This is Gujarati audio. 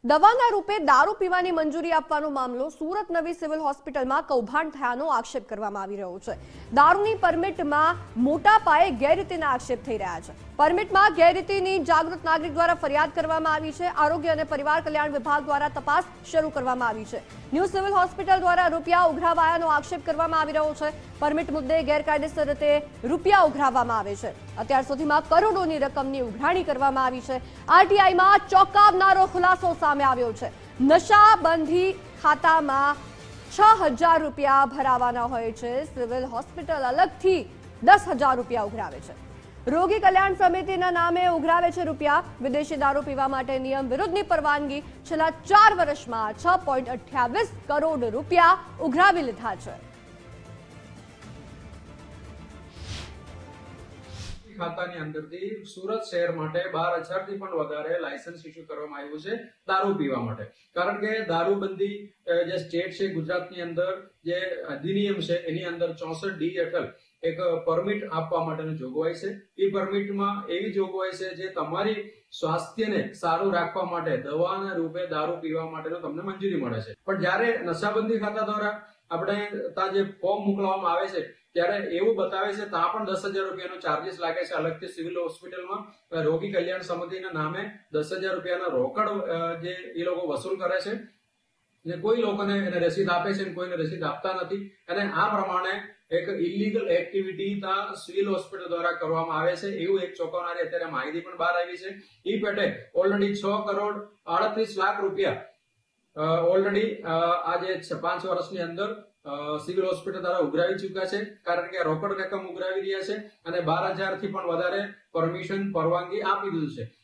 દવાના રૂપે દારૂ પીવાની મંજૂરી આપવાનો મામલો સુરત નવી સિવિલ હોસ્પિટલમાં કૌભાંડ થયાનો આક્ષેપ કરવામાં આવી રહ્યો છે। દારૂની પરમિટમાં મોટા પાયે ગેરરીતિના આક્ષેપ થઈ રહ્યા છે। પરમિટમાં ગેરરીતિની જાગૃત નાગરિક દ્વારા ફરિયાદ કરવામાં આવી છે। આરોગ્ય અને પરિવાર કલ્યાણ વિભાગ દ્વારા તપાસ શરૂ કરવામાં આવી છે। ન્યૂ સિવિલ હોસ્પિટલ દ્વારા રૂપિયા ઉઘરાવાયાનો આક્ષેપ કરવામાં આવી રહ્યો છે। પરમિટ મુદ્દે ગેરકાયદેસર રીતે રૂપિયા ઉઘરાવવામાં આવે છે। અત્યાર સુધીમાં કરોડોની રકમની ઉઘરાણી કરવામાં આવી છે। આરટીઆઈમાં ચોંકાવનારો ખુલાસો સામે આવ્યો છે। નશાબંધી ખાતામાં 6000 રૂપિયા ભરાવાના હોય છે। સિવિલ હોસ્પિટલ અલગથી 10,000 રૂપિયા ઉઘરાવે છે। રોગી કલ્યાણ સમિતિના નામે ઉઘરાવે છે રૂપિયા। વિદેશી દારૂ પીવા માટે નિયમ વિરુદ્ધની પરવાનગી છેલ્લા 4 વર્ષમાં 6.28 કરોડ રૂપિયા ઉઘરાવી લીધા છે। ખાતાની અંદરથી સુરત શહેર માટે 12,000 થી પણ વધારે લાયસન્સ ઇસ્યુ કરવામાં આવ્યું છે દારૂ પીવા માટે। કારણ કે દારૂબંધી જે સ્ટેટ છે ગુજરાતની અંદર જે અધિનિયમ છે એની અંદર 64D હેઠળ એક પરમિટ આપવા માટેની જોગવાઈ છે। એ પરમિટમાં એવી જોગવાઈ છે જે તમારી સ્વાસ્થ્યને સારું રાખવા માટે દવાના રૂપે દારૂ પીવા માટેનો તમને મંજૂરી મળે છે। પણ જ્યારે નશાબંધી ખાતા દ્વારા આપણે ત્યાં જે ફોર્મ મોકલવામાં આવે છે ત્યારે એવું બતાવે છે ત્યાં પણ 10,000 રૂપિયાનો ચાર્જીસ લાગે છે અલગથી સિવિલ હોસ્પિટલમાં। રોગી કલ્યાણ સમિતિના નામે 10,000 રૂપિયાના રોકડ જે એ લોકો વસૂલ કરે છે ને કોઈ લોકોને એને રસીદ આપે છે ને કોઈને રસીદ આપતા નથી। અને આ પ્રમાણે એક ઇલીગલ એક્ટિવિટી ત્યાં સિવિલ હોસ્પિટલ દ્વારા કરવામાં આવે છે એવું એક ચોંકાવનારી અત્યારે માહિતી પણ બહાર આવી છે। એ પેટે ઓલરેડી 6,38,00,000 રૂપિયા ઓલરેડી આજે 5 વર્ષની અંદર સિવિલ હોસ્પિટલ દ્વારા ઉઘરાવી ચૂક્યા છે। કારણ કે રોકડ રકમ ઉઘરાવી રહ્યા છે અને 12,000 થી પણ વધારે પરમિશન પરવાનગી આપી દીધું છે।